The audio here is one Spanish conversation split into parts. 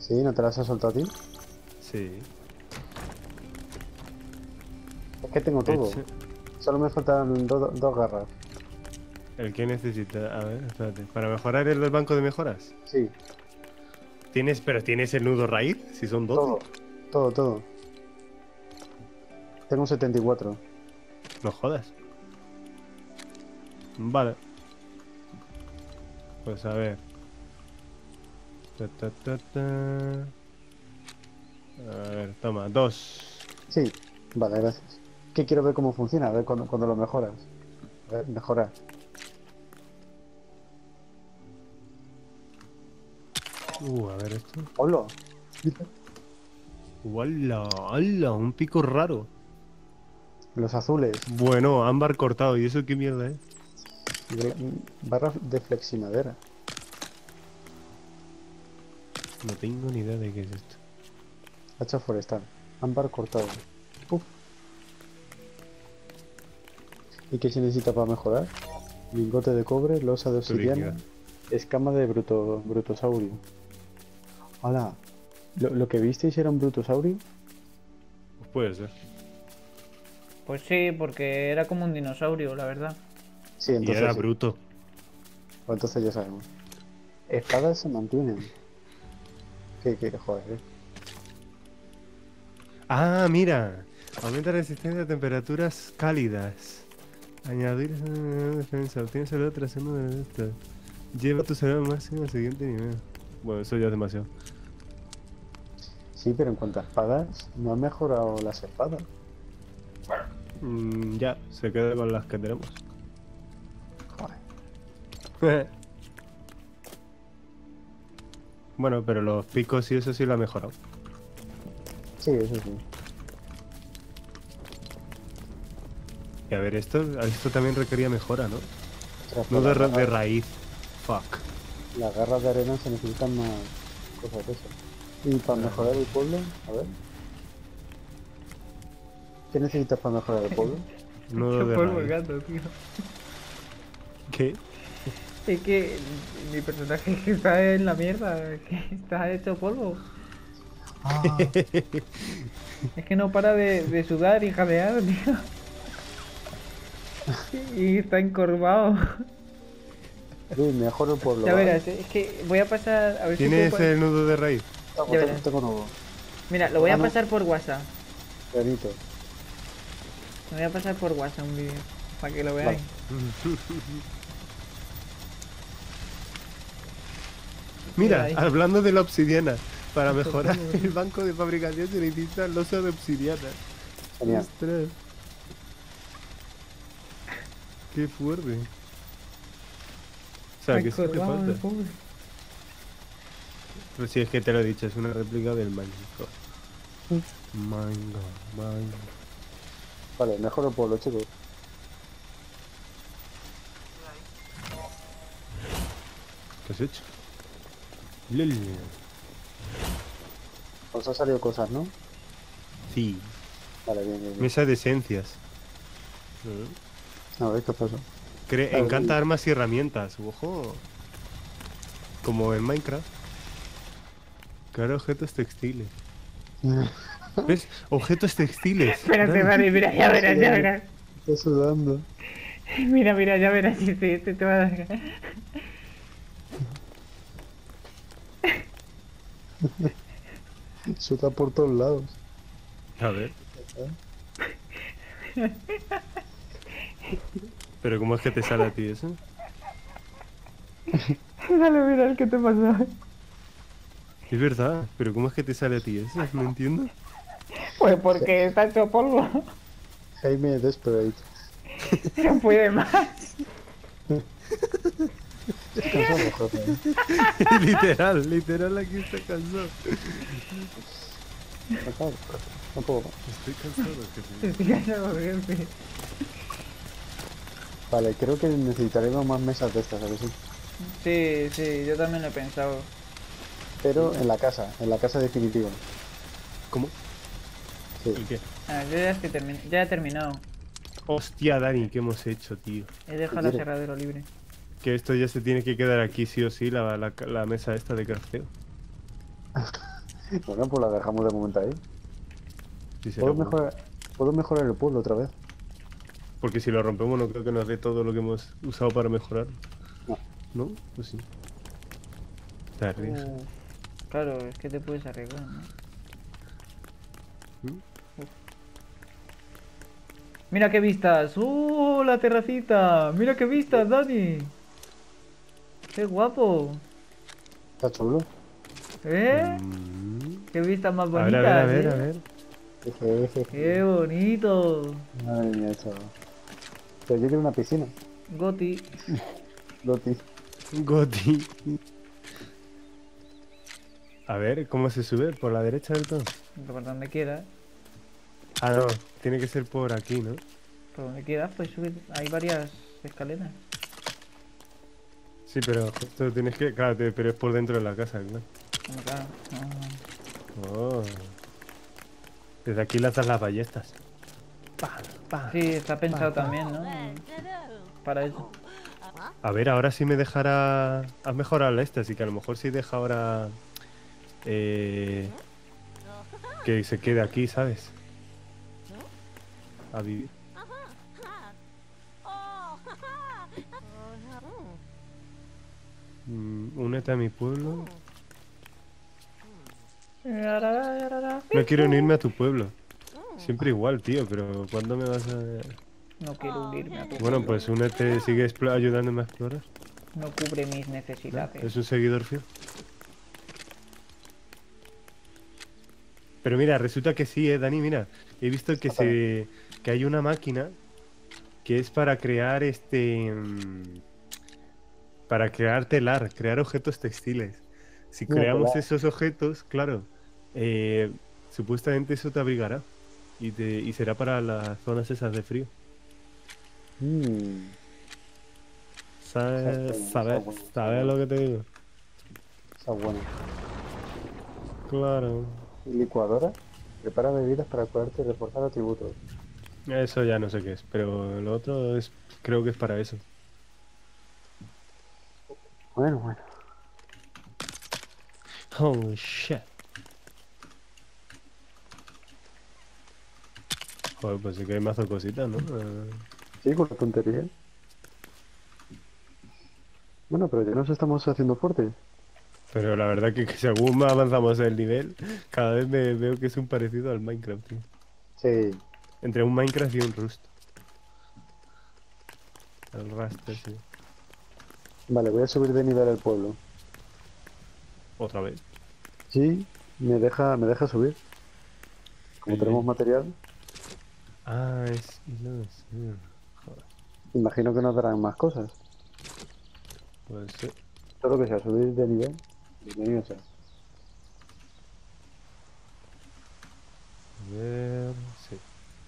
Sí, ¿no te las has soltado a ti? Sí. Es que tengo De todo. hecho, Solo me faltan dos garras. el que necesita. A ver, espérate. Para mejorar el banco de mejoras. Sí, Pero tienes el nudo raíz, si son 12. todo. Todo, todo. Tengo un 74. No jodas. Vale. Pues a ver. Ta, ta, ta, ta. A ver, toma, 2. Sí, vale, gracias. Que quiero ver cómo funciona, a ver cuando lo mejoras. A ver, mejora. A ver esto. Hola. ¡Hola! ¡Hala! Un pico raro. Los azules. Bueno, ámbar cortado. ¿Y eso qué mierda es? Barra de fleximadera. No tengo ni idea de qué es esto. Hacha forestal. Ámbar cortado. Uf. ¿Y qué se necesita para mejorar? Lingote de cobre, losa de obsidiana, Turíquida. escama de brutosaurio. Hola. ¿Lo que visteis era un brutosaurio? Pues puede ser. Pues sí, porque era como un dinosaurio, la verdad. Sí, Y entonces era sí. bruto. Pues entonces ya sabemos. Espadas se mantienen. Joder, ¡Ah, mira! Aumenta la resistencia a temperaturas cálidas. Añadir defensa. Obtienes el otro trasero de esto. Lleva tu salud máximo al siguiente nivel. Bueno, eso ya es demasiado. Sí, pero en cuanto a espadas, no han mejorado las espadas. Ya, se queda con las que tenemos. Joder. Bueno, pero los picos y eso sí lo ha mejorado. Sí, eso sí. Y a ver, esto también requería mejora, ¿no? Ostras, No pues de raíz. Fuck. las garras de arena se necesitan más cosas de esas. Y para mejorar el pueblo, a ver. ¿Qué necesitas para mejorar el pueblo? Nudo Qué de polvo raíz. el gato, tío. ¿Qué? Es que mi personaje que está en la mierda, que está hecho polvo. Ah, Es que no para de sudar y jadear, tío. Y está encorvado. sí, mejor el pueblo. Ya ¿vale? verás, es que voy a pasar a ver si ¿Tienes puedo... el nudo de raíz? Tengo, Ya tengo, verás. tengo nuevo. Mira, lo voy a no. pasar por WhatsApp. Granito. Lo voy a pasar por WhatsApp un vídeo. Para que lo veáis. Mira, ahí. hablando de la obsidiana, para Esto mejorar todo, el banco de fabricación se necesita losa de obsidiana. Genial. Ostras. Qué fuerte. O sea, que sí te Encorvado, el falta. pobre. Pero si es que te lo he dicho, es una réplica del Minecraft. Minecraft. Vale, mejor el pueblo, chicos. ¿Qué has hecho? Lel. Os han salido cosas, ¿no? Sí. Vale, bien, bien, bien. Mesa de esencias. A ver, ¿qué pasó? Vale, Encanta bien. armas y herramientas. Ojo. Como en Minecraft. Crear objetos textiles. ¿Ves? Objetos textiles. Espérate, Dani. vale, mira, ya verás, ya verás. Estoy sudando. Mira, mira, ya verás si este te va a dar. Suda por todos lados. A ver. Pero ¿cómo es que te sale a ti eso? Dale, mira, ¿qué te pasó? Es verdad, pero ¿cómo es que te sale a ti eso? No entiendo. Pues porque está hecho polvo. Jaime Desperate. No puede más. Descansamos, jefe. literal aquí está cansado. Acabo, no puedo más. Estoy cansado, jefe. Estoy cansado, jefe. Vale, creo que necesitaremos más mesas de estas, a ver si. Sí, sí, yo también lo he pensado. Pero en la casa definitiva. ¿Cómo? Sí. ¿El qué? Ah, yo ya, ya he terminado. Hostia, Dani, ¿qué hemos hecho, tío? He dejado ¿Qué el quieres? aserradero libre. Que esto ya se tiene que quedar aquí sí o sí, la mesa esta de crafteo. Bueno, pues la dejamos de momento ahí. Sí, será ¿Puedo bueno. puedo mejorar el pueblo otra vez? Porque si lo rompemos no creo que nos dé todo lo que hemos usado para mejorar. No. ¿No? Pues sí. Te arriesgas. Claro, es que te puedes arreglar, ¿no? ¿Mm? Mira qué vistas. ¡Oh, la terracita! Mira qué vistas, Dani. Qué guapo. Está chulo. ¿Eh? Mm. Qué vistas más A ver, a ver, a bonitas, ver, ¿eh? a ver. Qué bonito. Madre mía, chaval. Pero yo quiero una piscina. Goti. Loti. Goti. A ver, ¿cómo se sube? ¿Por la derecha del todo? Por donde quieras. Ah, no. Tiene que ser por aquí, ¿no? Por donde quieras, pues subir. Hay varias escaleras. Sí, pero justo tienes que... Claro, pero es por dentro de la casa, claro. Como claro. Oh. Desde aquí lanzas las ballestas. Pa, pa. Sí, está pensado también, ¿no? Para eso. A ver, ahora sí me dejará... Has mejorado esta, así que a lo mejor sí deja ahora... que se quede aquí, ¿sabes? A vivir. Únete a mi pueblo. No quiero ni irme a tu pueblo. Siempre igual, tío, pero ¿cuándo me vas a...? No quiero unirme a tu Bueno, pueblo. pues únete, sigue ayudándome a explorar. No cubre mis ¿No? necesidades. Es un seguidor fiel. Pero mira, resulta que sí, Dani, mira. He visto que hay una máquina que es para crear para crear telar, crear objetos textiles. Si Mira, creamos telar. esos objetos, claro, supuestamente eso te abrigará. Y será para las zonas esas de frío. Mmm. ¿Sabes lo que te digo? Está bueno. Claro. ¿Y licuadora? Prepara bebidas para curarte y reforzar atributos. Eso ya no sé qué es, pero lo otro es, creo que es para eso. Bueno, bueno. Oh, shit. Joder, pues sí que hay mazo cositas, ¿no? Sí, con la tontería. Bueno, pero ya nos estamos haciendo fuertes. Pero la verdad que según más avanzamos el nivel, cada vez me veo que es un parecido al Minecraft, tío. Sí. Entre un Minecraft y un Rust. El Rust, sí. Vale, voy a subir de nivel el pueblo. Otra vez. Sí, me deja subir. Como Sí, tenemos sí. material, Ah, es... No sé. Joder, imagino que nos darán más cosas. puede ser. Todo lo que sea subir de nivel, bienvenido sea. A ver... Sí.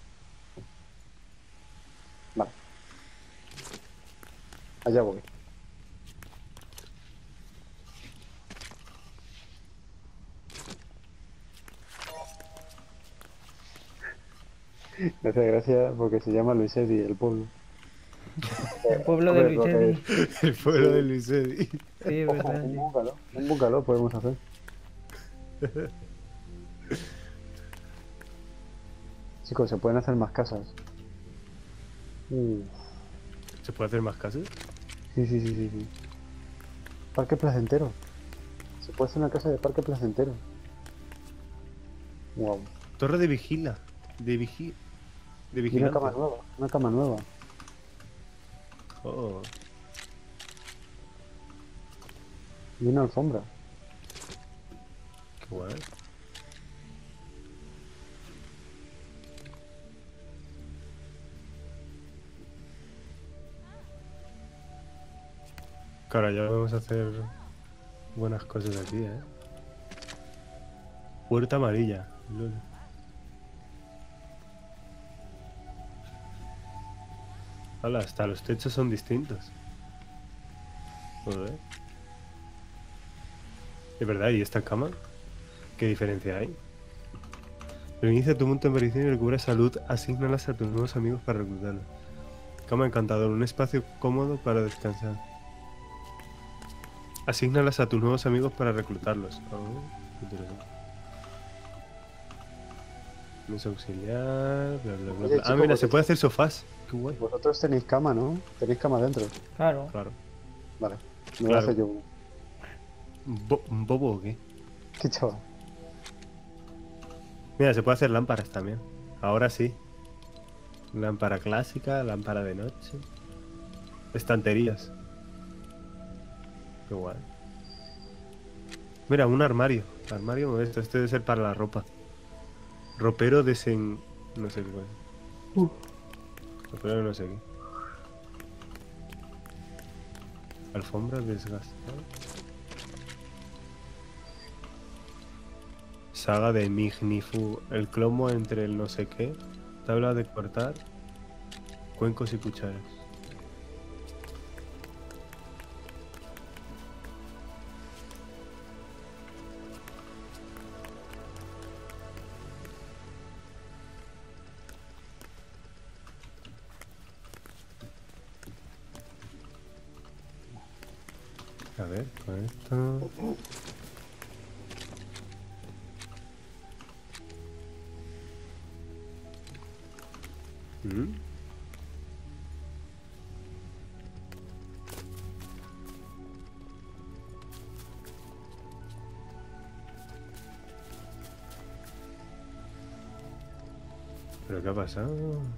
Vale. Allá voy. Me hace gracia porque se llama Luis Eddy, el pueblo. El pueblo de Hombre, lo que- Luis. El pueblo de Luis Eddy. Sí, es Ojo, verdad, sí. un bungalow podemos hacer. Chicos, se pueden hacer más casas. ¿Se puede hacer más casas? Sí. Parque placentero. Se puede hacer una casa de parque placentero. Wow. Torre de vigila. De Y una vigilante. cama nueva. Una cama nueva. Oh. Y una alfombra. Qué guay. Claro, ya vamos a hacer buenas cosas aquí, ¿eh? Puerta amarilla. Lol. Hala, hasta los techos son distintos. Joder. Es verdad, ¿y esta cama? ¿Qué diferencia hay? Reinicia tu monte en aparición y recupera salud. Asígnalas a tus nuevos amigos para reclutarlos. Cama encantador, un espacio cómodo para descansar. Asígnalas a tus nuevos amigos para reclutarlos. Oh, interesante. Mesa auxiliar, bla, bla, bla, Oye, bla. Ah, chico, mira, se vosotros- puede hacer sofás. Qué guay. Vosotros tenéis cama, ¿no? Tenéis cama dentro. Claro. Claro. Vale. Me voy a Claro. hacer yo uno. ¿Un bobo o qué? Qué chaval. Mira, se puede hacer lámparas también. Ahora sí. Lámpara clásica, lámpara de noche. Estanterías. Qué guay. Mira, un armario. Armario modesto. Este debe ser para la ropa. Ropero no sé qué coño. Ropero de no sé qué. Alfombra desgastada. Saga de Mignifu. El clomo entre el no sé qué. Tabla de cortar. Cuencos y cucharas. A ver, con esto. ¿Mm? ¿Pero qué ha pasado?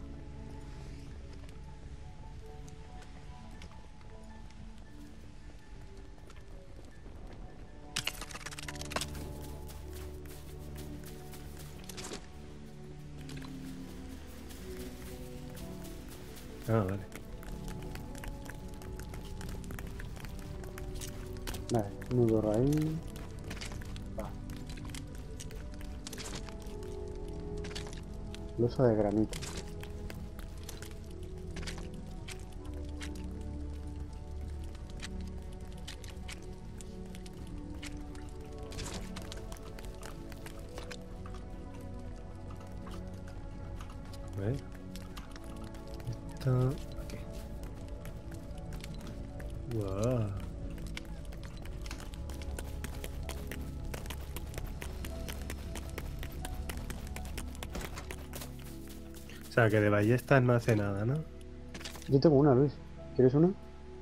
Ah, vale. Vale, nudo raíz. Va. Losa de granito. A ver. Esto. Aquí. Guau. O sea, que de ballestas no hace nada, ¿no? Yo tengo una, Luis. ¿Quieres una?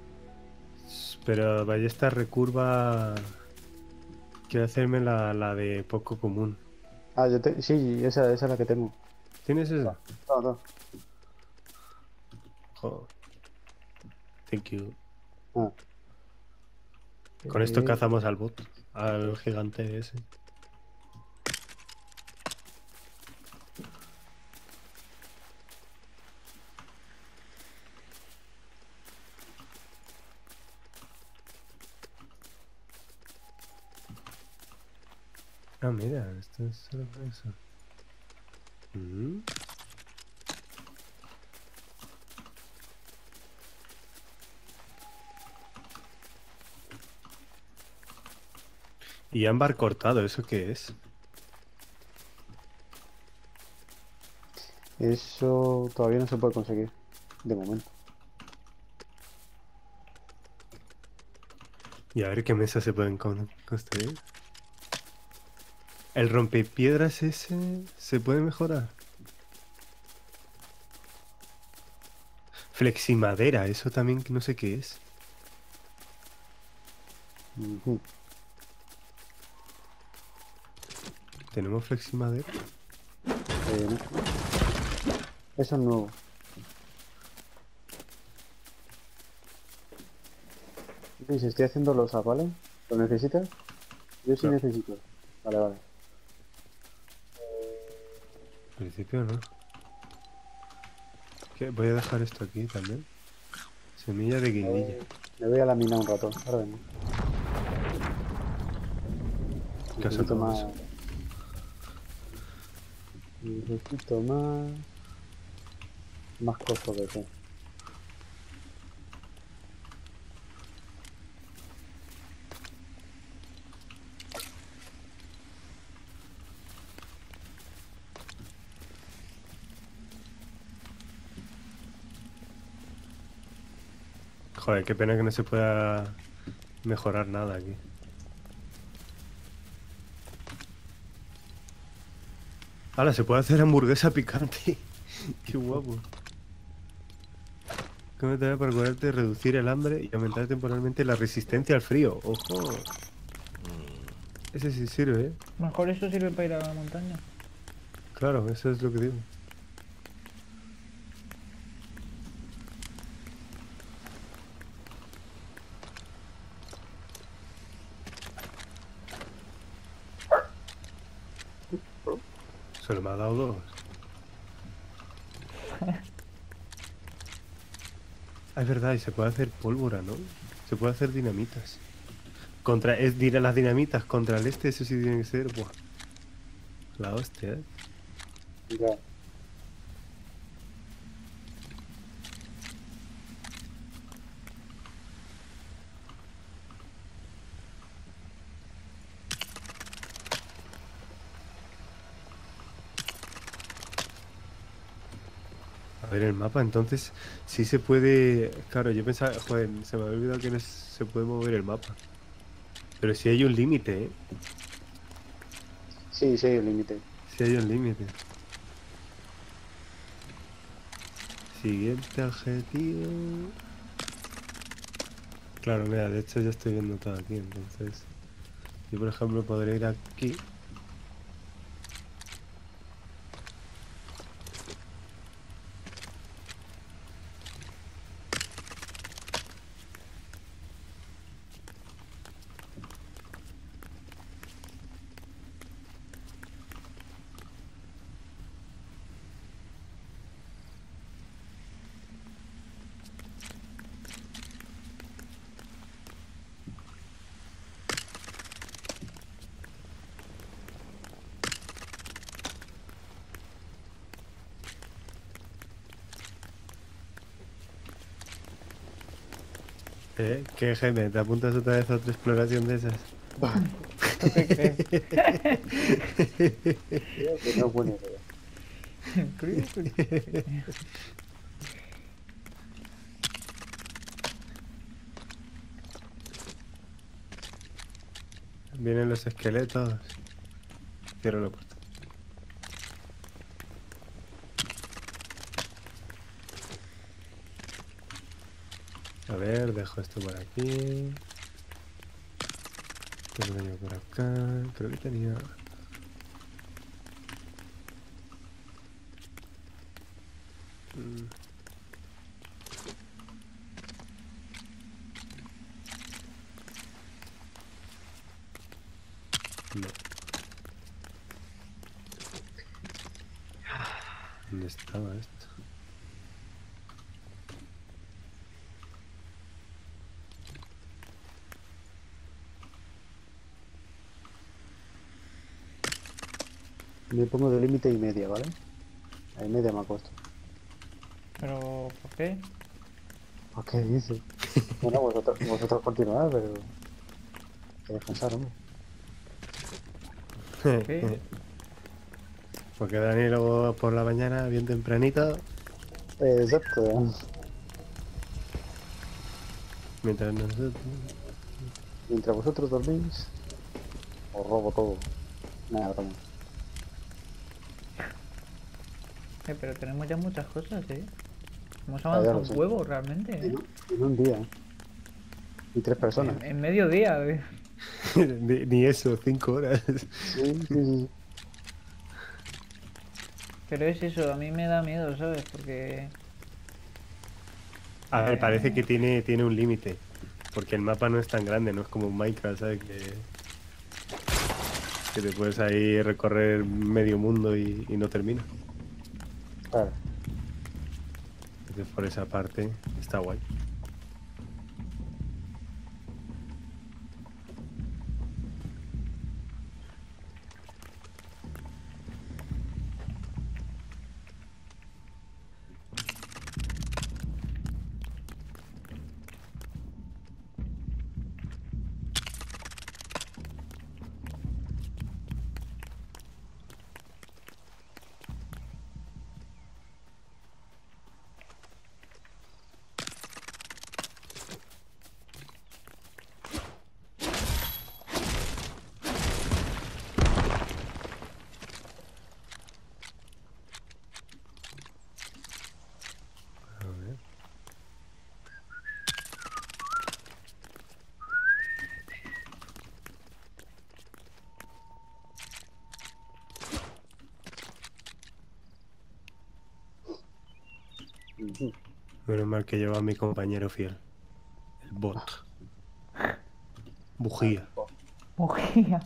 Pero ballesta recurva. Quiero hacerme la de poco común. Ah, sí, esa es la que tengo. ¿Tienes esa? No, no. Joder. Thank you. Ah. Con esto Eh, cazamos al bot. Al gigante ese. Ah, mira, esto es solo para eso. Mm. Y ámbar cortado, ¿eso qué es? Eso todavía no se puede conseguir. De momento. Y a ver qué mesas se pueden construir. El rompepiedras ese se puede mejorar. Fleximadera, eso también que no sé qué es. Ujú. ¿Tenemos fleximadera? No. Eso es nuevo. Luis, estoy haciendo losas, ¿vale? ¿Lo necesitas? Yo sí Claro. necesito. Vale, vale. Al principio no. ¿Qué? Voy a dejar esto aquí también. Semilla de guindilla. Me voy a la mina un rato. Ahora vengo. ¿Qué ha Necesito sonado más. eso? Necesito más. Más cosas de té. Joder, qué pena que no se pueda mejorar nada aquí. Ahora se puede hacer hamburguesa picante. Qué guapo. ¿Cómo te va para curarte, reducir el hambre y aumentar temporalmente la resistencia al frío? ¡Ojo! Ese sí sirve, ¿eh? Mejor eso sirve para ir a la montaña. Claro, eso es lo que digo. Solo me ha dado dos. Ah, es verdad, y se puede hacer pólvora, ¿no? Se puede hacer dinamitas. Diré las dinamitas contra el este, eso sí tiene que ser, buah. La hostia, ¿eh? Ya. A ver el mapa, entonces sí se puede. Claro, yo pensaba, joder, se me había olvidado que no se puede mover el mapa. Pero sí hay un límite, ¿eh? Sí, sí, hay un límite. Sí hay un límite. Siguiente objetivo. Claro, mira, de hecho ya estoy viendo todo aquí, entonces. Yo, por ejemplo, podría ir aquí. ¿Qué, Jaime? ¿Te apuntas otra vez a otra exploración de esas? ¿Tú qué crees? Creo que no es buena idea. Vienen los esqueletos. Cierro la puerta. A ver, dejo esto por aquí. Tengo yo por acá. Creo que tenía. Mm, No. ¿Dónde estaba esto? Me pongo de límite y media, ¿vale? A y media me acuesto. Pero, ¿por qué? ¿Por qué dices? Bueno, vosotros continuad, pero hay que descansar, hombre. ¿Qué? Porque Dani luego por la mañana, bien tempranito, Exacto. mientras nosotros. Mientras vosotros dormís, os robo todo. Nada, broma. Pero tenemos ya muchas cosas, ¿eh? Hemos Ya avanzado lo un sé. huevo, realmente, ¿eh? En un día. Y 3 personas. En medio día, ¿eh? Ni eso, 5 horas. Sí, sí, sí. Pero es eso, a mí me da miedo, ¿sabes? Porque... A ver, parece que tiene un límite. Porque el mapa no es tan grande, no es como un Minecraft, ¿sabes? Que te puedes ahí recorrer medio mundo y no termina. Claro. Entonces por esa parte está guay. Menos mal que lleva a mi compañero fiel. El bot. Bujía. Bujía.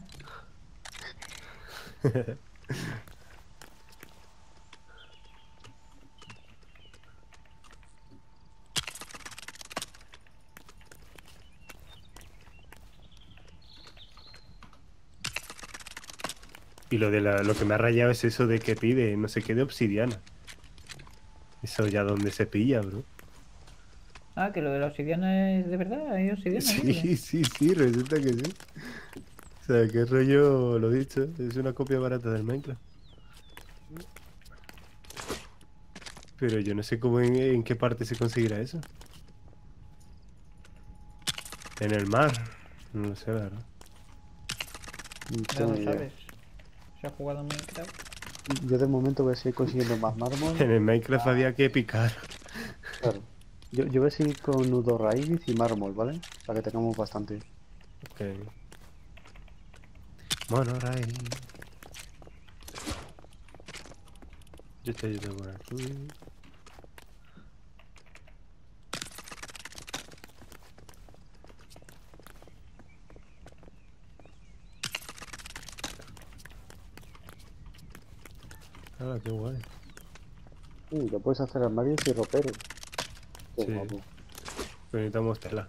Y lo que me ha rayado es eso de que pide no sé qué de obsidiana. Eso ya donde se pilla, bro. Ah, que lo de la obsidiana es de verdad, hay obsidiana, ¿no? Sí, resulta que sí. O sea, qué rollo, lo dicho, es una copia barata del Minecraft. Pero yo no sé cómo en qué parte se conseguirá eso. En el mar. No lo sé, la verdad. No Ya tengo lo ni idea. sabes. Se ha jugado en Minecraft. Yo de momento voy a seguir consiguiendo más mármol. En el Minecraft había que picar. Claro. Yo voy a seguir con nudo raíz y mármol, ¿vale? Para que tengamos bastante. Ok. Monorail. Yo te ayudo por aquí. Ah, qué guay. Lo puedes hacer armarios y roperos. Qué Sí. guapo. Pero necesitamos tela.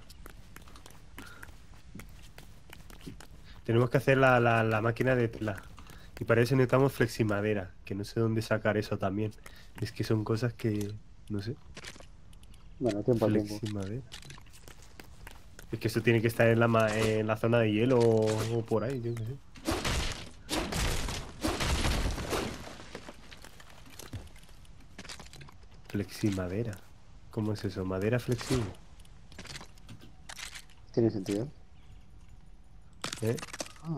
Tenemos que hacer la máquina de tela. Y para eso necesitamos fleximadera. Que no sé dónde sacar eso también. Es que son cosas que... No sé. Bueno, tiempo al tiempo. Fleximadera. Es que eso tiene que estar en en la zona de hielo o por ahí, yo qué sé. Fleximadera. ¿Cómo es eso? Madera flexible. ¿Tiene sentido? ¿Eh? Ah,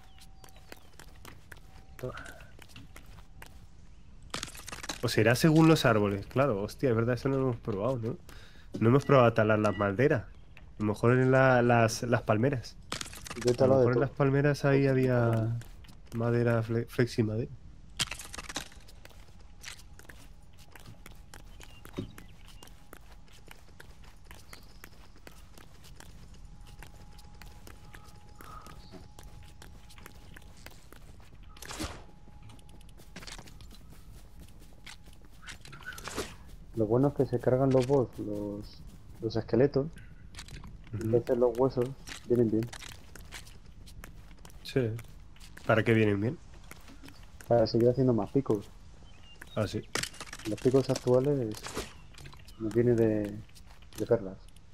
O será según los árboles. Claro, hostia, es verdad, eso no lo hemos probado, ¿no? No hemos probado talar las maderas. A lo mejor en las palmeras. yo he A lo talado de mejor en todo. las palmeras ahí había madera fleximadera. Lo bueno es que se cargan los boss, los esqueletos. Ujú. Entonces los huesos vienen bien. Sí. ¿Para qué vienen bien? Para seguir haciendo más picos. Ah, sí. Los picos actuales nos vienen de perlas.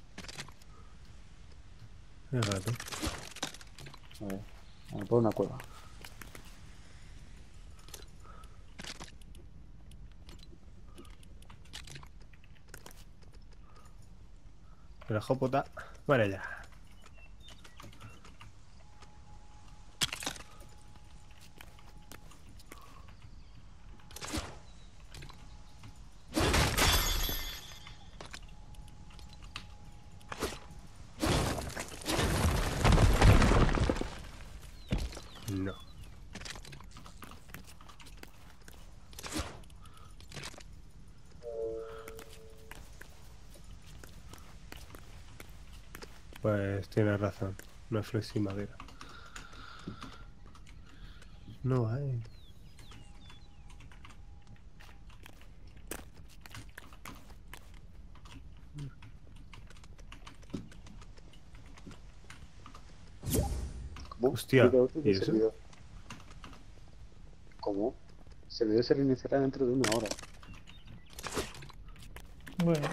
Es rato. A ver por una cueva. La jopota. Vale, ya. No. Pues tienes razón. No es fleximadera. No hay. ¿Cómo? Hostia, Vida útil ¿y del eso? servidor. ¿Cómo? El servidor se reiniciará dentro de una hora. Bueno,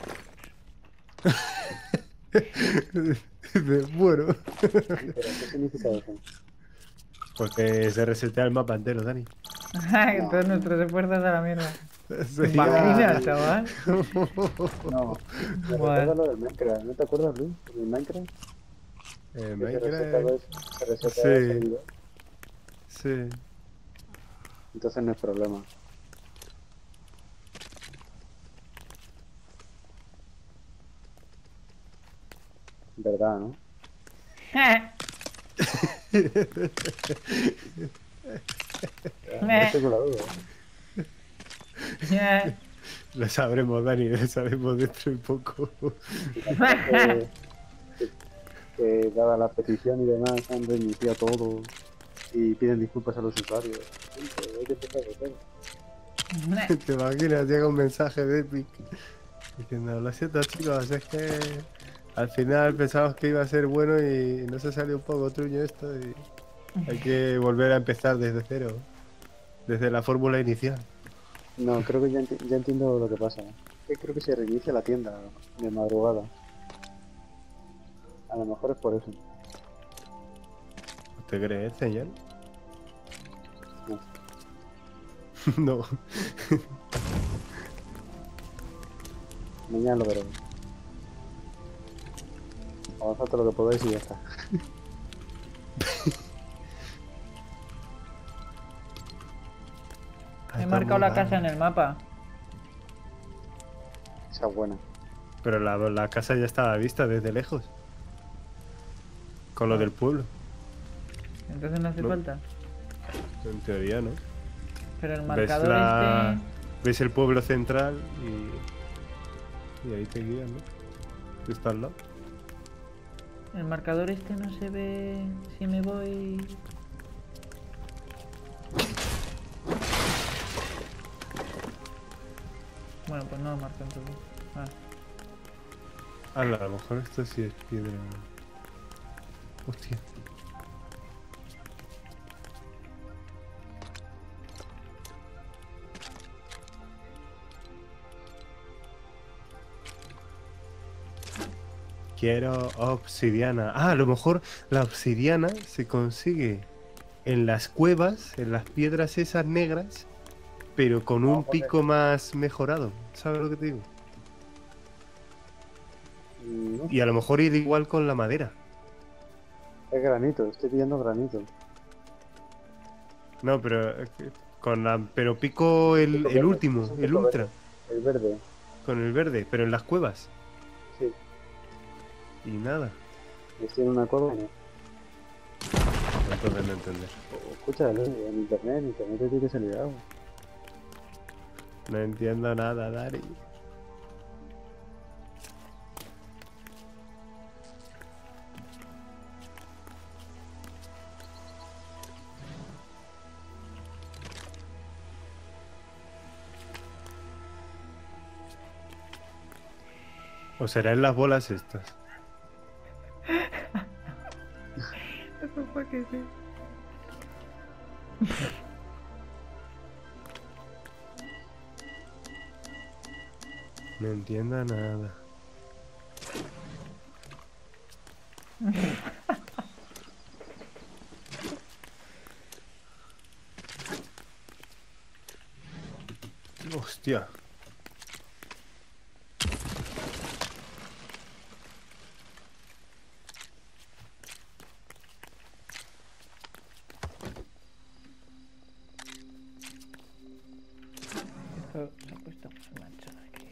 Bueno. Pero, ¿qué significa eso? Pues que se resetea el mapa entero, Dani. No. todos nuestros esfuerzos a la mierda. Sería- Imagina, chaval. No. Me Bueno. recuerda lo del Minecraft. ¿No te acuerdas, Luis? ¿El Minecraft? Que se reseta se reseta Sí. el servidor. Sí. Entonces no es problema. ¿Verdad, no? No tengo la duda. Lo sabremos, Dani, lo sabremos dentro de poco. que, que dada la petición y demás han reiniciado todo y piden disculpas a los usuarios. Sí, pero hay que empezar de todo. ¿Te imaginas? Llega un mensaje de Epic diciendo, lo siento chicos, es que al final pensamos que iba a ser bueno y nos ha salido un poco truño esto y hay que volver a empezar desde cero, desde la fórmula inicial. No, creo que ya entiendo lo que pasa. Que creo que se reinicia la tienda de madrugada. A lo mejor es por eso. ¿Te crees, señor? No. No. Mañana lo veremos. Avanzad todo lo que podáis y ya está. He marcado la casa en el mapa. Esa es buena. Pero la casa ya estaba vista desde lejos. Con lo del pueblo. Entonces no hace No. falta. En teoría, ¿no? Pero el Ves, marcador ves el pueblo central y ahí te guían, ¿no? Está al lado. el marcador este no se ve si me voy. Bueno, pues no lo marco entonces. Ah. A lo mejor esto sí es piedra. Hostia. Quiero obsidiana. Ah, a lo mejor la obsidiana se consigue en las cuevas, en las piedras esas negras, pero con un pico más mejorado. ¿Sabes lo que te digo? No, Y a lo mejor ir igual con la madera. es granito, estoy pillando granito. No, pero pero pico el verde, último, es un el pico ultra, El verde, con el verde, pero en las cuevas. sí. Y nada. Estoy en una cueva y no. Entonces no entender. Escúchalo, en internet te tiene que salir algo. No entiendo nada, Dari. ¿O será en las bolas estas? Eso fue que sí. No entiendo nada. Hostia. Esto se ha puesto más manchado aquí.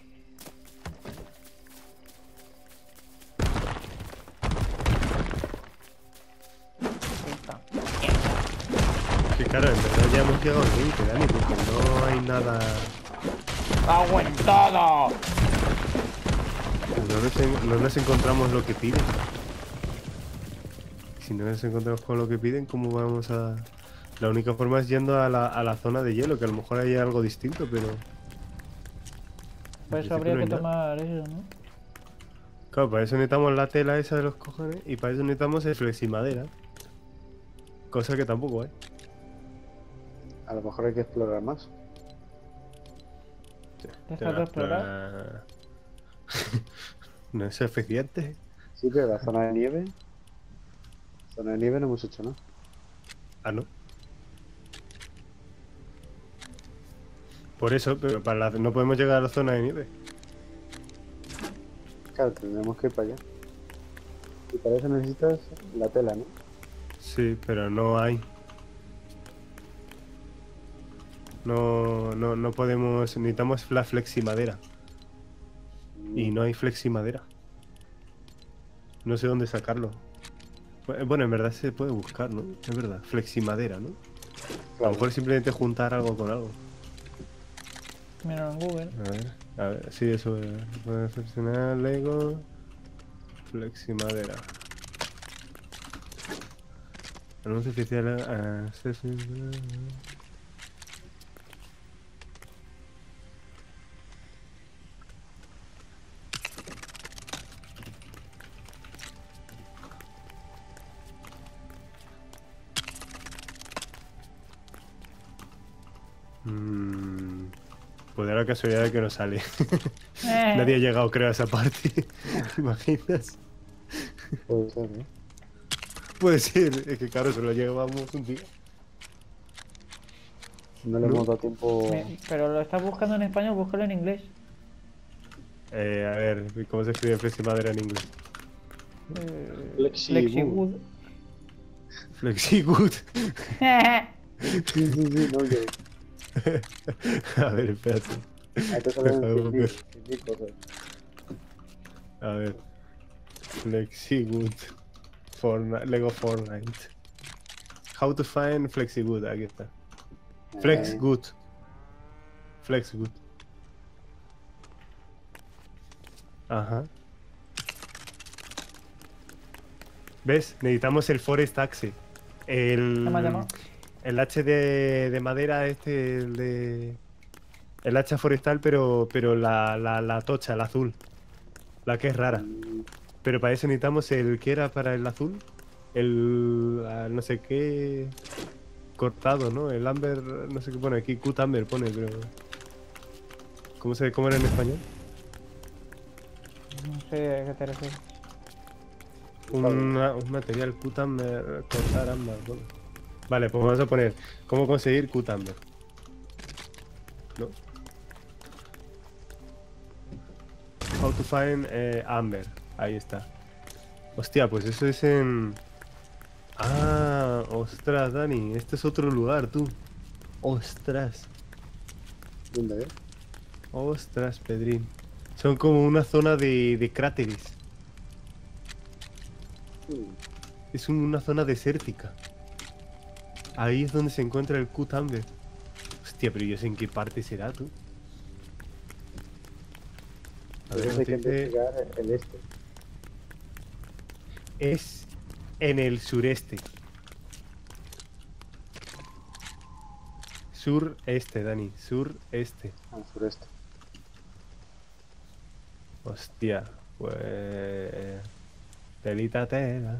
Puta. Que claro, en verdad ya hemos llegado al límite, Dani, porque no hay nada. ¡Cago en todo! No nos encontramos lo que piden. Si no nos encontramos con lo que piden, ¿cómo vamos a...? La única forma es yendo a la zona de hielo, que a lo mejor hay algo distinto, pero... Por en eso principio habría no hay que nada. tomar eso, ¿no? Claro, para eso necesitamos la tela esa de los cojones y para eso necesitamos el fleximadera. Cosa que tampoco hay. A lo mejor hay que explorar más. Deja de explorar. No es eficiente. Sí, pero la zona de nieve. Zona de nieve no hemos hecho nada. Ah, no. Por eso, pero no podemos llegar a la zona de nieve. Claro, tendremos que ir para allá. Y para eso necesitas la tela, ¿no? Sí, pero no hay. No podemos. Necesitamos la fleximadera. Y no hay fleximadera. No sé dónde sacarlo. Bueno, en verdad se puede buscar, ¿no? Es verdad. Fleximadera, ¿no? A lo Claro. mejor simplemente juntar algo con algo. Mira en Google. A ver. A ver, sí, eso. Puede seleccionar Lego. Fleximadera. Anuncio oficial. Pues de la casualidad de que no sale. Nadie ha llegado, creo, a esa parte. ¿Te imaginas? Puede ser, ¿eh? Puede ser, es que claro, solo llevamos un día. No le ¿No? hemos dado tiempo. Pero lo estás buscando en español, búscalo en inglés. A ver, ¿cómo se escribe Fleximadera en inglés? Flexiwood. Flexigood. Sí, sí, sí, no, que. A ver, espérate. Ahí te salen Déjame 100.000 buscar. 100.000 cosas. A ver. Flexigood. Fortnite, Lego Fortnite. How to find Flexigood, aquí está. Flexgood. Flexgood. Ajá. ¿Ves? Necesitamos el Forest Axe. ¿Qué me has llamado? El hacha de madera, el hacha forestal, pero la tocha, la azul. La que es rara. Pero para eso necesitamos el que era para el azul. No sé qué. Cortado, ¿no? El amber. No sé qué pone aquí. Cut amber pone, pero. ¿Cómo era en español? No sé a qué te refieres. Un material cut amber. Cortar amber. Bueno. Vale, pues vamos a poner. ¿Cómo conseguir cut amber? ¿No? How to find amber. Ahí está. Hostia, pues eso es en... Ah, ostras, Dani. Este es otro lugar, tú. Ostras. ¿Dónde es? Ostras, Pedrín. Son como una zona de cráteres. Es una zona desértica. Ahí es donde se encuentra el cut amber. Hostia, pero yo sé en qué parte será, tú. A ver, Entonces hay que investigar el este. es en el sureste. Sureste, Dani. Sureste. Al sureste. Hostia, pues... Telita tela.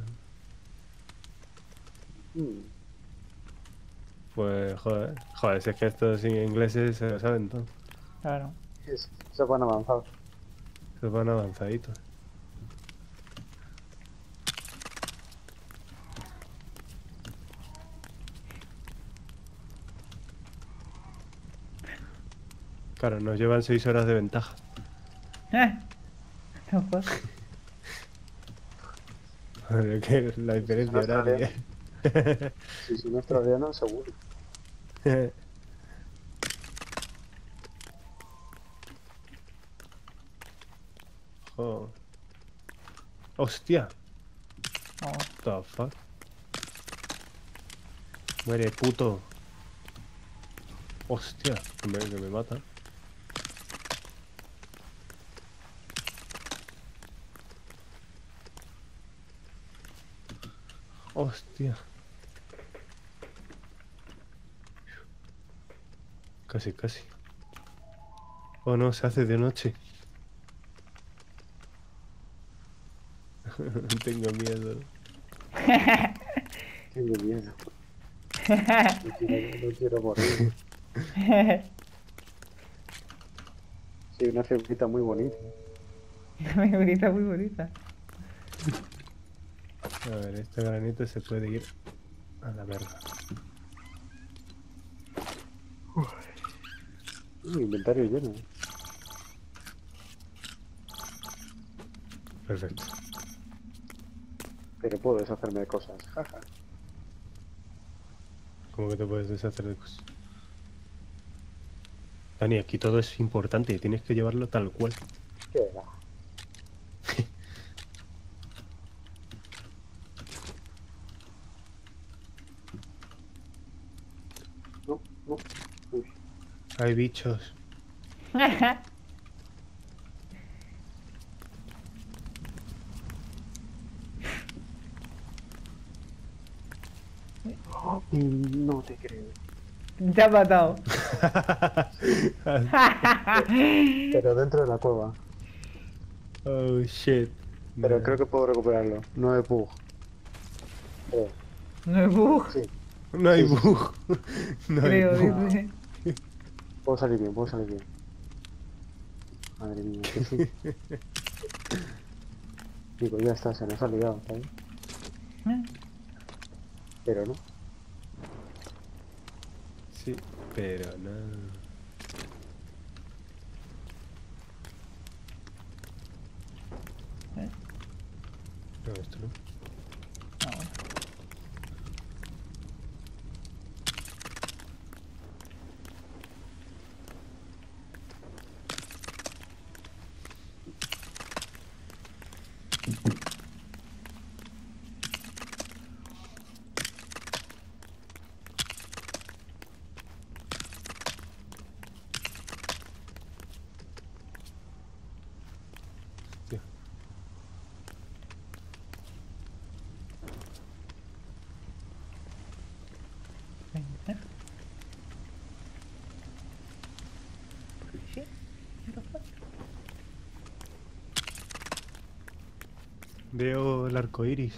Pues, joder. Joder, si es que estos ingleses se lo saben todo. Claro. Se van avanzados. Se van avanzaditos. Claro, nos llevan 6 horas de ventaja. No pasa. Joder, que la diferencia horaria. Si son australianos, seguro. Joder. Hostia. No. What the fuck? Muere, puto. Hostia, que me mata. Hostia. Casi, casi. Oh no, se hace de noche. Tengo miedo. Tengo miedo. No quiero morir. Sí, una figurita muy bonita. Muy bonita, muy bonita. A ver, este granito se puede ir a la verga. Inventario lleno. Perfecto. Pero puedo deshacerme de cosas. Jaja. ¿Cómo que te puedes deshacer de cosas? Dani, aquí todo es importante, tienes que llevarlo tal cual. ¿Qué va? No, no. Uy. Hay bichos. No te creo. Te ha matado. Pero dentro de la cueva. Oh shit. Pero Man. creo que puedo recuperarlo. No es bug. Creo. No es bug, Sí, No hay sí. bug. No hay creo, bug. dice. Puedo salir bien, puedo salir bien. Madre mía, que sí. Digo, ya está, se nos ha liado, ¿sabes? Pero no. Sí, pero no. No, esto no. Ah, bueno. Hostia. Venga. Sí, what the fuck? Veo el arco iris.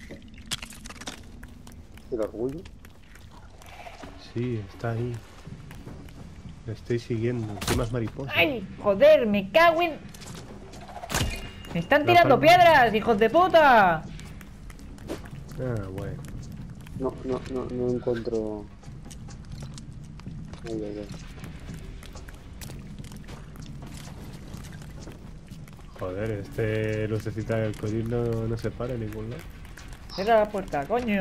El orgullo. Sí, está ahí. Lo estoy siguiendo. ¿Qué más mariposa? ¡Ay! ¡Joder! ¡Me cago en! ¡Me están La tirando palma. piedras, hijos de puta! Ah, bueno. No encuentro. Ay, ay, ay. Joder, este lucecita del arcoíris no se para en ningún lado. Cierra la puerta, coño.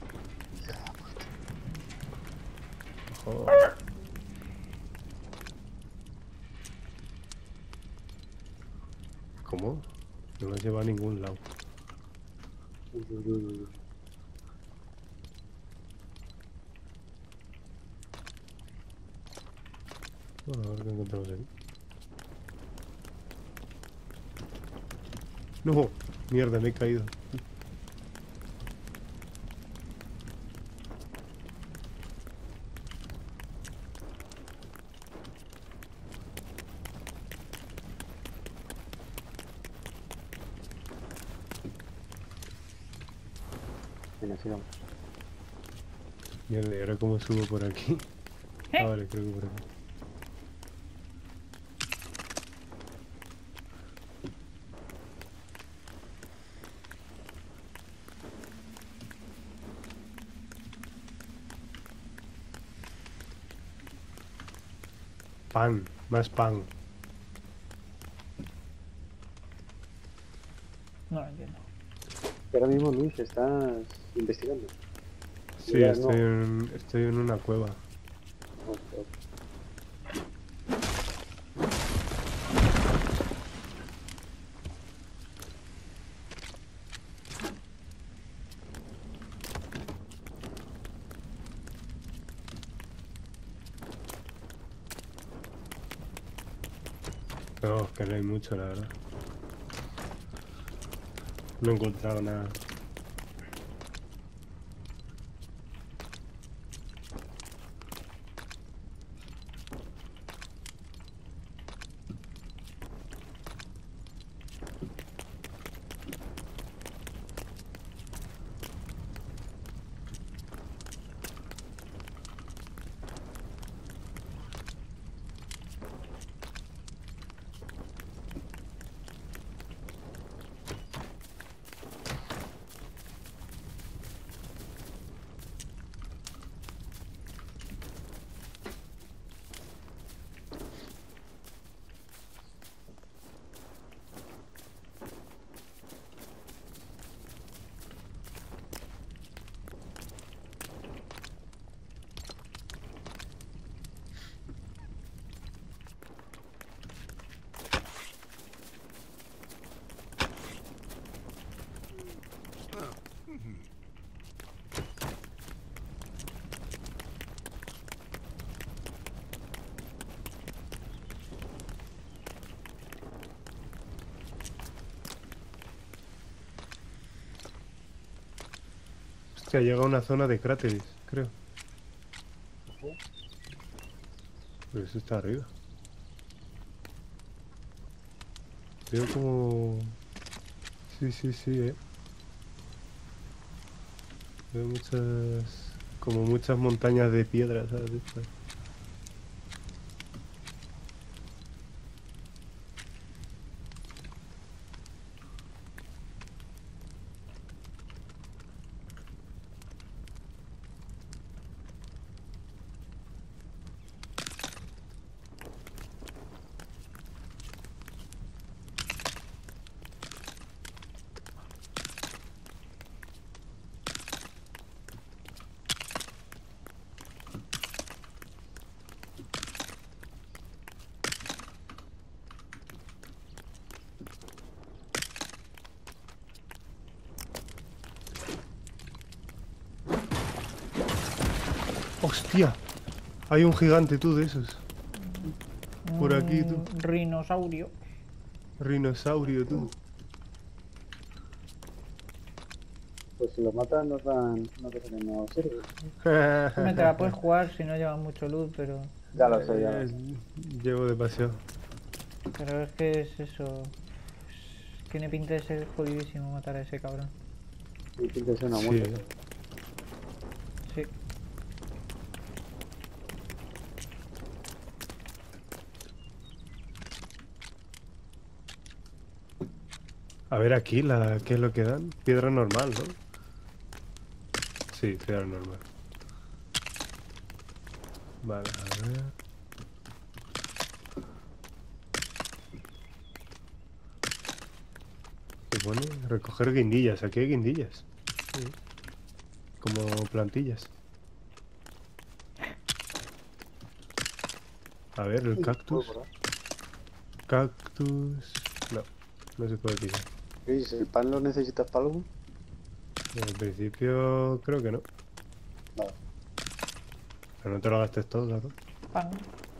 Joder. ¿Cómo? No nos lleva a ningún lado. Uy, uy, uy, uy. Bueno, a ver qué encontramos aquí. No, mierda, me he caído. Venga, sigamos. Mierda, ¿y ahora cómo subo por aquí? Ah, vale, creo que por aquí. Pan, más pan. No lo entiendo. Y ahora mismo, Luis, estás investigando. Sí, Ya, estoy en una cueva. no, ok. No, que no hay mucho, la verdad. No he encontrado nada. Hostia, llega a una zona de cráteres, creo. Pero eso está arriba. Veo como... Sí, sí, sí, Veo muchas... Como muchas montañas de piedra, ¿sabes? Estas. ¡Hostia! Hay un gigante tú de esos. Por aquí tú. Un rinosaurio. Rinosaurio tú. Pues si lo matan nos dan una cosa que no sirve. Hombre, te la puedes jugar si no lleva mucho luz, pero... Ya lo sé, ya lo sé. Llevo demasiado. Pero es que es eso... Tiene pinta de ser jodidísimo matar a ese cabrón. Y pinta de ser una Sí, muerte. Sí. A ver aquí, ¿qué es lo que dan? Piedra normal, ¿no? Sí, piedra normal. Vale, a ver... ¿Qué pone? Recoger guindillas. Aquí hay guindillas. Sí. Como plantillas. A ver, el cactus. Cactus... No, no se puede tirar. ¿Qué dices? ¿El pan lo necesitas para algo? En principio creo que no. Vale. Pero no te lo gastes todo, claro. Pan.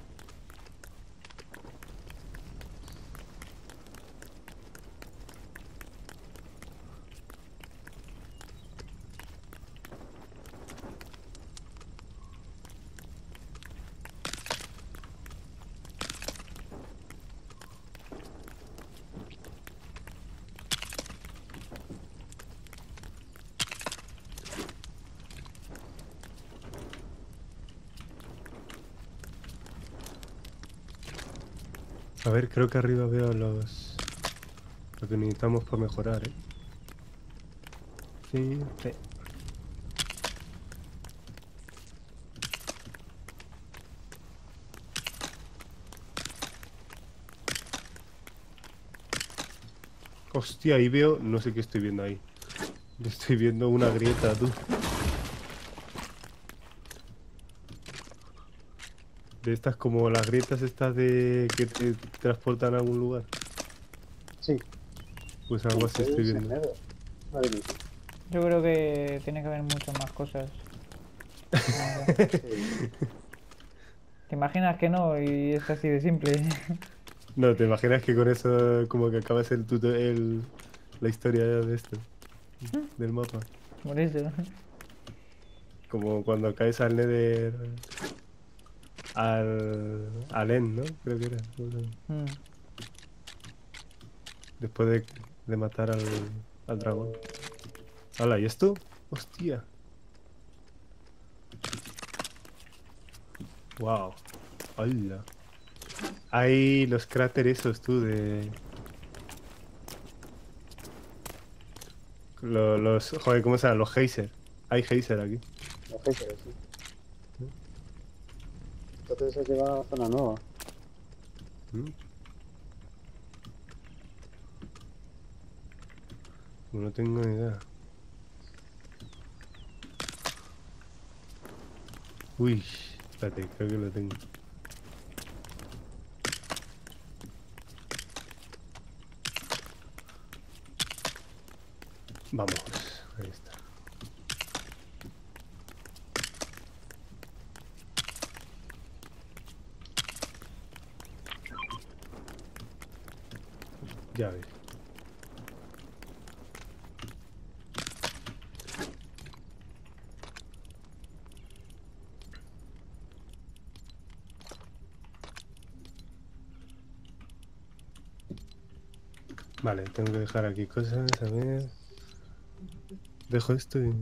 A ver, creo que arriba veo lo que necesitamos para mejorar, ¿eh? Sí, sí. Hostia, ahí veo... No sé qué estoy viendo ahí. Yo estoy viendo una grieta, tú. De estas como las grietas estas de... que te transportan a algún lugar. Sí. Pues algo así estoy viendo. Madre mía. Yo creo que tiene que haber muchas más cosas. Sí. ¿Te imaginas que no? Y es así de simple. No, ¿te imaginas que con eso como que acabas la historia de esto? Del mapa. Por eso. Como cuando caes al Nether... Al End, ¿no? Creo que era. Mm. Después de matar al dragón. Hola, ¿y esto? Hostia. Wow. Hola. Hay los cráteres esos tú de... Joder, ¿cómo se llaman? Los geyser. Hay geyser aquí. La fecha, sí. Entonces se lleva a zona nueva. ¿Mm? No tengo ni idea. Uy, espérate, creo que lo tengo. Vamos, ahí está. Ya ves. Vale, tengo que dejar aquí cosas, a ver... Dejo esto y...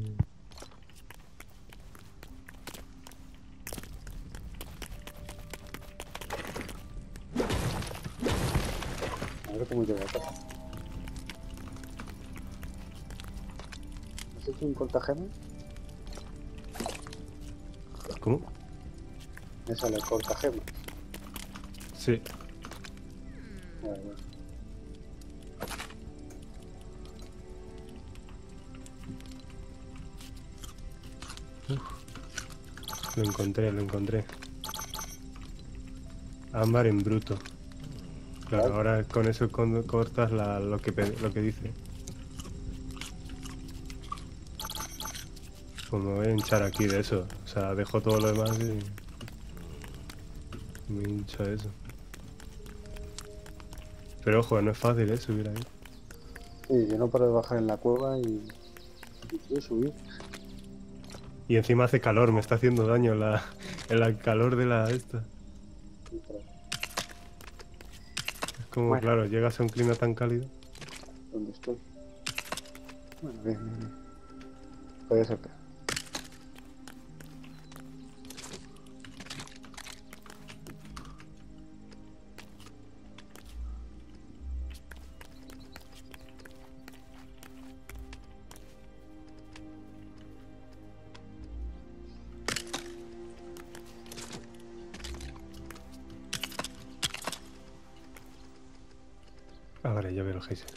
A ver cómo llega a casa. ¿Has hecho un cortagemas? ¿Cómo? Me sale cortagemas. Sí. Vale, vale. Lo encontré, lo encontré. Ámbar en bruto. Claro, Vale. ahora con eso cortas lo que dice. Pues me voy a hinchar aquí de eso. O sea, dejo todo lo demás y... Me hincho a eso. Pero ojo, no es fácil, subir ahí. Sí, yo no paro de bajar en la cueva y quiero subir. Y encima hace calor, me está haciendo daño el calor de la esta. Es como, Bueno. claro, llegas a un clima tan cálido. ¿Dónde estoy? Bueno, bien, bien, bien. Puede ser peor. Ah, vale, ya veo el geyser.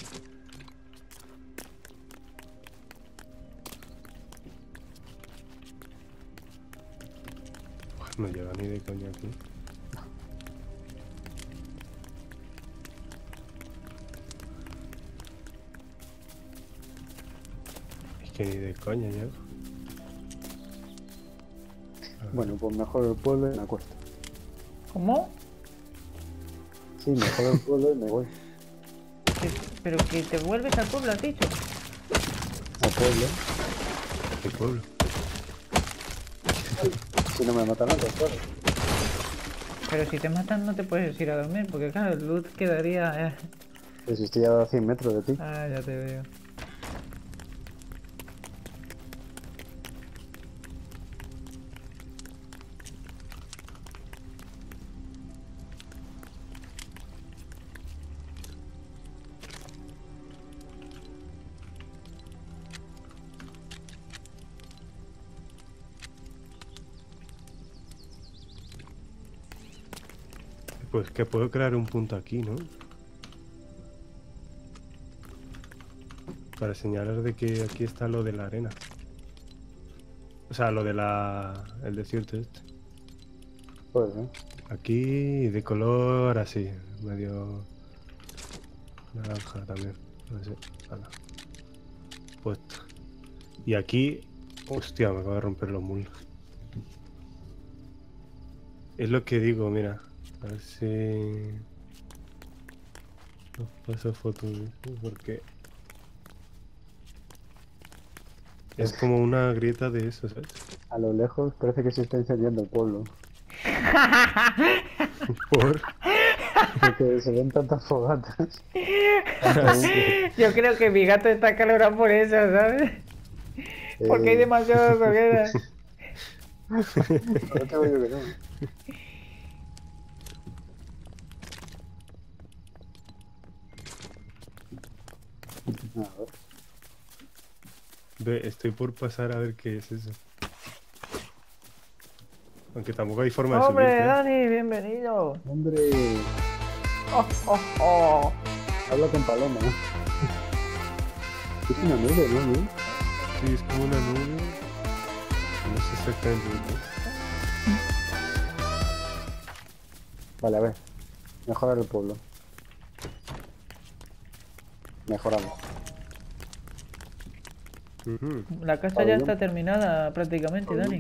Buah, no llega ni de coña aquí. Es que ni de coña llego. Bueno, pues mejor el pueblo y me acuesto. ¿Cómo? Sí, mejor el pueblo y me voy. Pero que te vuelves al pueblo, has dicho. Al pueblo. ¿Qué pueblo? Si no me matan antes, claro. Pero si te matan no te puedes ir a dormir, porque claro, el loot quedaría... Pues si estoy a 100 metros de ti. Ah, ya te veo. Pues que puedo crear un punto aquí, ¿no? Para señalar de que aquí está lo de la arena. O sea, lo de el desierto este. Pues, ¿eh? Aquí de color así, medio naranja también. No sé. Ala. Puesto. Y aquí... Hostia, me acabo de romper los muslos. Es lo que digo, mira. A ver si... Os paso fotos de eso, porque... Es como una grieta de eso, ¿sabes? A lo lejos parece que se está incendiando el pueblo. Por... Porque se ven tantas fogatas. Yo creo que mi gato está calorado por eso, ¿sabes? Porque hay demasiadas hogueras. No te digo que no. A ver. Ve, estoy por pasar a ver qué es eso. Aunque tampoco hay forma de Hombre, subir. Dani, bienvenido. Hombre, Oh, oh, oh. habla con Paloma. Es una nube, ¿no? ¿No? Sí, es como una nube. No sé exactamente qué es. Vale, a ver. Mejorar el pueblo. Mejoramos. Ujú. La casa ya está terminada prácticamente, Dani.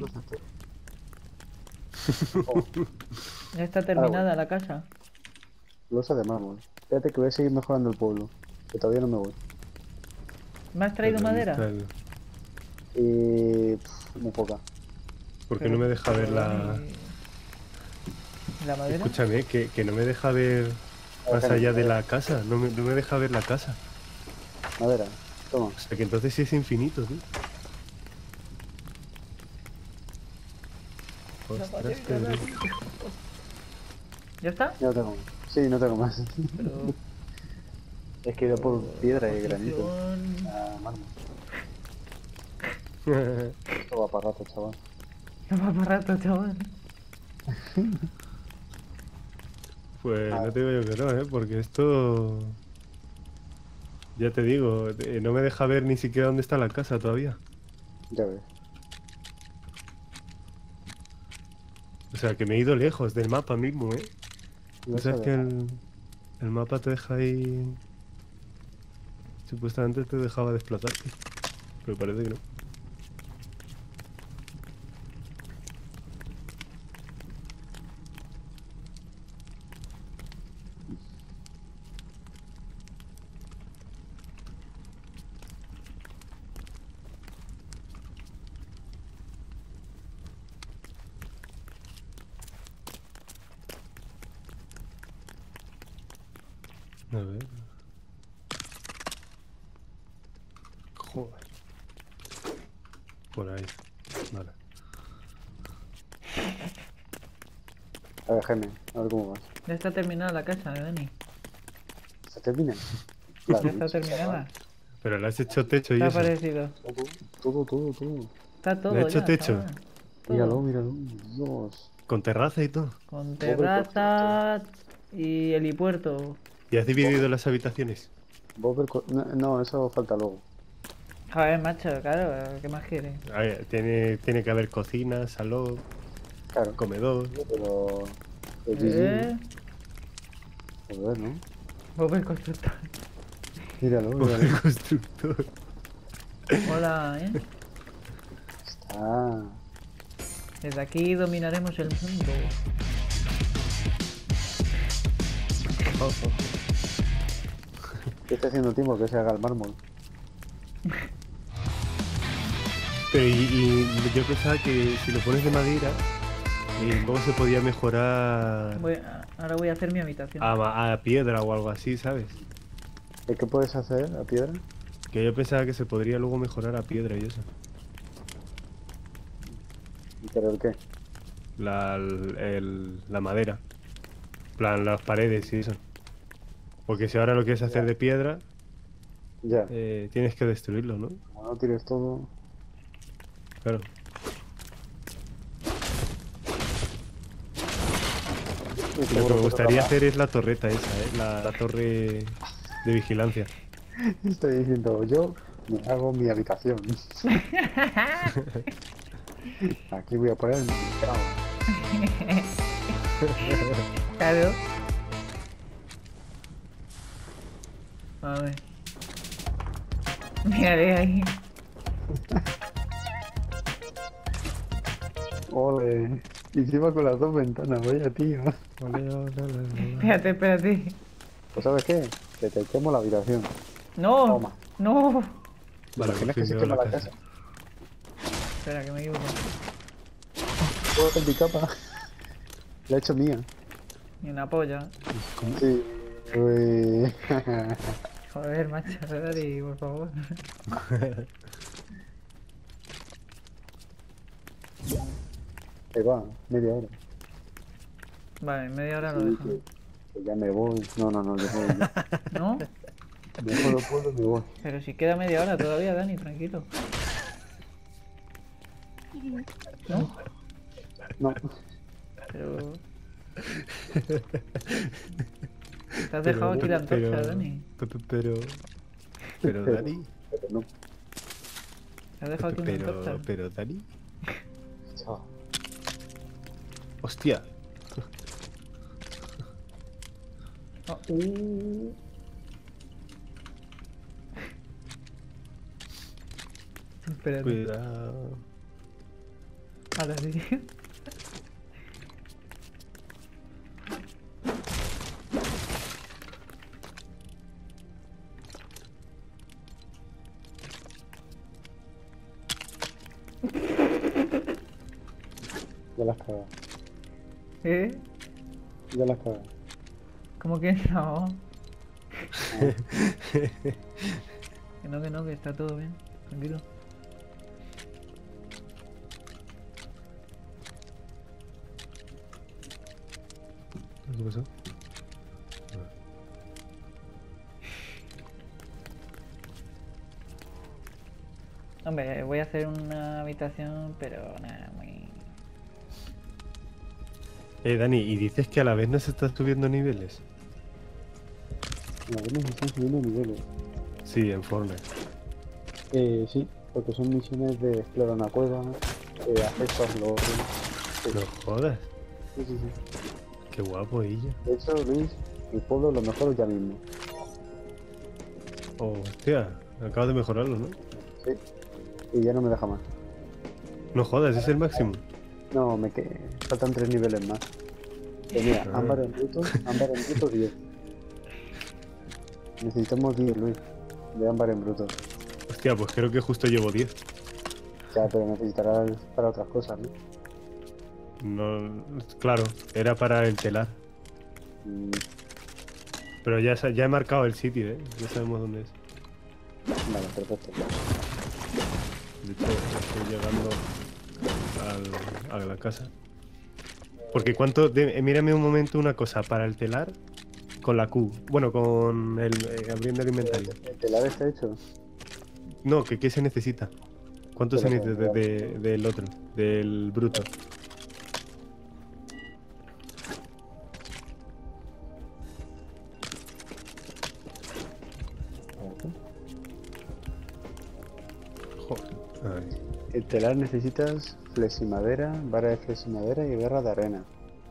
Oh, Ya está terminada la casa. losa de mármol. Espérate que voy a seguir mejorando el pueblo. Que todavía no me voy. ¿Me has traído Pero ¿dónde madera? está el- Muy poca. ¿Por qué no me deja ver la...? ¿La madera? Escúchame, que no me deja ver Más allá de la casa. No me deja ver la casa. Madera, toma. O sea que entonces sí es infinito, tío. Ostras, Pedro. ¿Ya está? Ya no tengo. Sí, no tengo más. Pero... Es que iba por piedra y granito. Posición. Ah, mármol. Esto va para rato, chaval. No va para rato, chaval. Pues no te digo yo que no, porque esto... Ya te digo, no me deja ver ni siquiera dónde está la casa todavía. Ya ves. O sea, que me he ido lejos del mapa mismo, ¿eh? No O sea, es se que ve. el mapa te deja ahí... Supuestamente te dejaba desplazarte. Pero parece que no. A ver. Joder. Por ahí. Vale. A ver, Jaime, a ver cómo vas. Ya está terminada la casa, Dani. ¿Se termina? Ya Claro, está terminada. Pero le has hecho techo y ¿Qué ha eso. parecido? Todo. Está todo Le he hecho ya, techo. chaval. Míralo, Todo. míralo. Dios. Con terraza y todo. Con Pobre terraza y helipuerto. ¿Y has dividido las habitaciones? No, eso falta luego. Joder, macho, claro, ¿qué más quieres? A ver, tiene que haber cocina, salón, Claro. comedor. Pero. ¿Eh? Joder, ¿no? Bob el constructor. Míralo, Como míralo. el constructor. Hola, ¿eh? Está. Desde aquí dominaremos el mundo. ¿Qué está haciendo tiempo que se haga el mármol? Pero y yo pensaba que si lo pones de madera, luego se podía mejorar Ahora voy a hacer mi habitación. a piedra o algo así, ¿sabes? ¿Qué puedes hacer a piedra? Que yo pensaba que se podría luego mejorar a piedra y eso. ¿Pero el qué? La madera. En plan, las paredes y eso. Porque si ahora lo quieres hacer de piedra, Ya. tienes que destruirlo, ¿no? Como no tires todo. Claro. Lo que me gustaría hacer es la torreta esa, la torre de vigilancia. Estoy diciendo, yo me hago mi habitación. Aquí voy a poner mi cama. Claro. A ver. Mírale ahí. Ole. Y encima con las dos ventanas, vaya tío. Espérate. Pues ¿sabes qué? Que te quemo la habitación. No. Toma. No. Vale, Imaginas que pues se veo quema la la casa. casa. Espera, que me equivoco. Puedo hacer mi capa. La he hecho mía. Ni una polla. Sí. Uy. Joder, macho, Dani, por favor. Ahí va, media hora. Vale, media hora lo Sí, dejo. que ya me voy. No, yo voy. ¿No? Mejor no puedo, me voy. Pero si queda media hora todavía, Dani, tranquilo. ¿No? No. Pero... Te has dejado aquí la antorcha, Dani. Pero Dani, Pero no. Te has dejado aquí una antorcha. pero Dani, Chao. hostia. Oh, Espérate. Cuidado. Ahora sí. Ya las cagas. ¿Eh? Ya las cagas. ¿Cómo que no? Que no, que está todo bien. Tranquilo. ¿Qué pasó? Hombre, voy a hacer una habitación, pero nada, muy... Dani, ¿y dices que a la vez no se están subiendo niveles? A ver, nos están subiendo niveles. Sí, en Fortnite. Sí, porque son misiones de explorar una cueva, acceso a los... No jodas. Sí, sí, sí. Qué guapo ella. De hecho, Luis, el pueblo lo mejor ya mismo. Oh, hostia, acabas de mejorarlo, ¿no? Sí. Y ya no me deja más. No jodas, es el máximo. No, faltan 3 niveles más. Mira, Ah. ámbar en bruto 10. Necesitamos 10, Luis, de ámbar en bruto. Hostia, pues creo que justo llevo 10. Ya, pero necesitarás para otras cosas, ¿no? No, claro, era para el telar. Mm, Pero ya he marcado el sitio, ¿eh? Ya sabemos dónde es. vale, perfecto. De hecho, estoy llegando a la casa. Porque cuánto... mírame un momento una cosa. Para el telar, con la Q. Bueno, con el... abriendo el inventario. ¿El telar está hecho? No, ¿qué se necesita? ¿Cuánto se Pero, necesita del otro? Del bruto. Joder. Ay. El telar necesitas fleximadera, vara de fleximadera y garra de arena.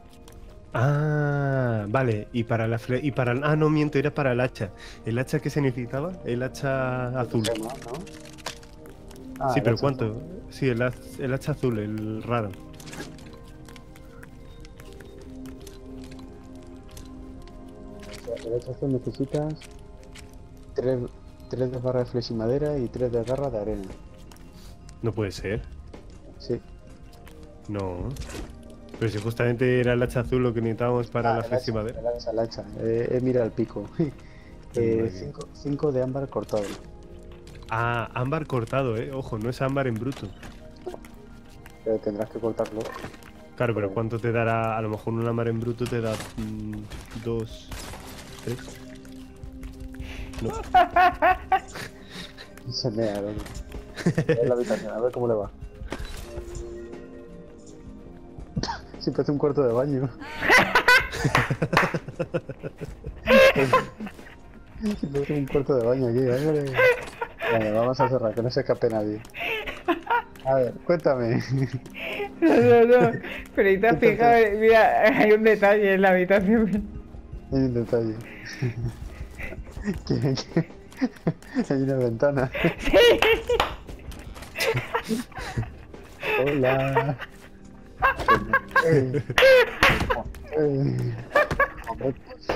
Ah, vale. Y para la ah, no miento, era para el hacha. ¿El hacha qué se necesitaba? El hacha azul. ¿No? Ah, Sí, el pero hacha ¿cuánto? azul. Sí, el hacha azul, el raro. El hacha azul necesitas 3 de barra de fleximadera y 3 de garra de arena. No puede ser. Sí. No. Pero si justamente era el hacha azul lo que necesitábamos para la el hacha, fleximadera. el hacha. Mira el pico. 5 de ámbar cortado. Ah, ámbar cortado, ojo, no es ámbar en bruto. Pero tendrás que cortarlo. Claro, pero ¿cuánto te dará? A lo mejor un ámbar en bruto te da 2, 3. No. Se mea, ¿no? En la habitación, a ver cómo le va. Si parece un cuarto de baño. Si parece un cuarto de baño aquí, hombre. Vale, vamos a cerrar, que no se escape nadie. A ver, cuéntame. No. Pero ahí te has fijado, mira, hay un detalle en la habitación. Hay un detalle. Hay una ventana. Hola. Hombre,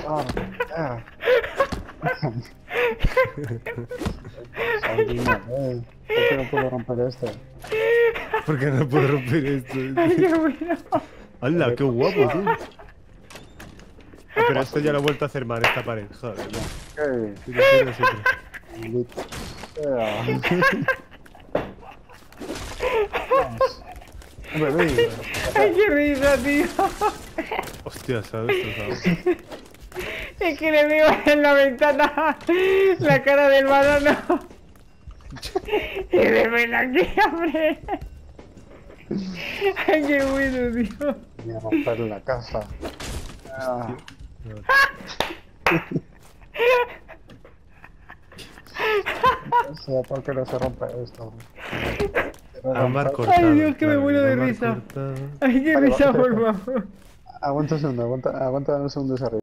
¿por qué no puedo romper esto? ¿Por qué no puedo romper esto? Ay, qué bueno. ¡Hala, qué guapo, tú! Ah, pero esto ya lo he vuelto a hacer mal, esta pared. Joder, ya. Sí, siempre. Ay, qué risa, tío. Hostia, se ha destrozado. Es que le veo en la ventana la cara del banano. Y de ven aquí, hombre. Ay, qué bueno, tío. Voy a romper la casa. No sé por qué no se rompe esto. Ámbar cortado. Ay, Dios, que me claro, muero de ámbar risa. cortado. Ay, qué Vale, risa, vamos a por favor. Aguanta un segundo, aguanta un segundo esa risa.